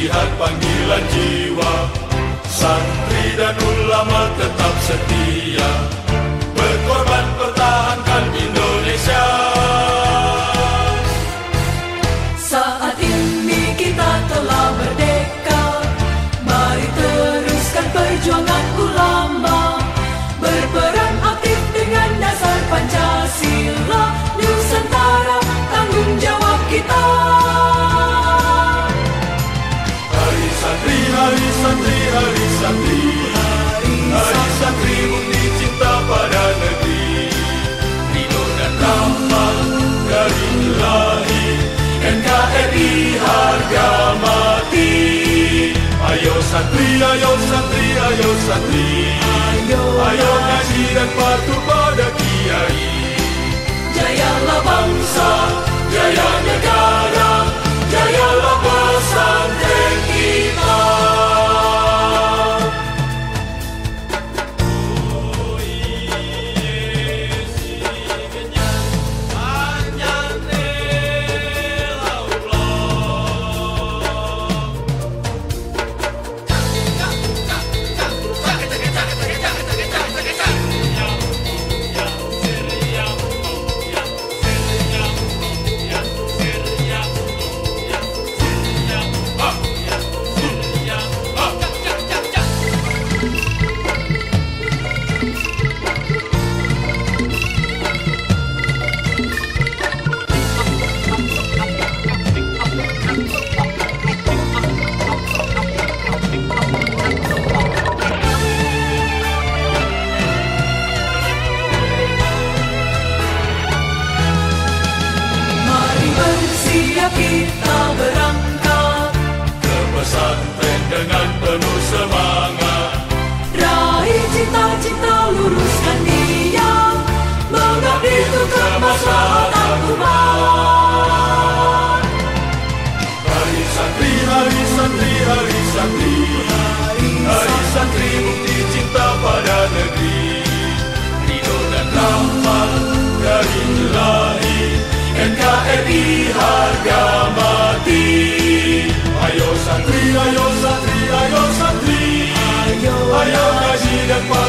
lihat panggilan jiwa. Santri dan ulama tetap setia, berkorban pertahankan Indonesia. Saat ini kita telah merdeka, mari teruskan perjuangan ulama, berperan aktif dengan dasar Pancasila. Nusantara tanggung jawab kita. Hari santri, hari santri, hari santri, hari santri bukti cinta pada negeri. Ridho dan rahmat dari Ilahi, NKRI harga mati. Ayo santri, ayo santri, ayo santri, ayo ngaji dan patuh pada kiai. Jayalah bangsa, jaya negara, jayalah pesantren kita. Kita berangkat ke pesantren dengan penuh semangat, raih cita-cita, luruskan niat, mengabdi untuk kemaslahatan umat. Hari santri, hari santri, hari santri, hari santri bukti cinta pada negeri. Ridho dan rahmat dari Ilahi, NKRI harga mati. Ayo santri, ayo santri, ayo santri, ayo ngaji dan